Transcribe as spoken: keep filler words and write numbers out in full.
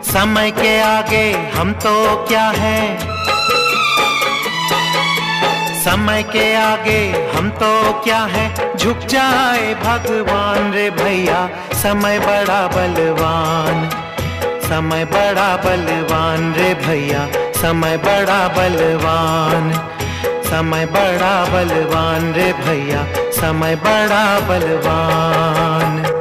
समय के आगे हम तो क्या हैं, समय के आगे हम तो क्या हैं, झुक जाए भगवान रे भैया। समय बड़ा बलवान, समय बड़ा बलवान रे भैया, समय बड़ा बलवान, समय बड़ा बलवान रे भैया, समय बड़ा बलवान।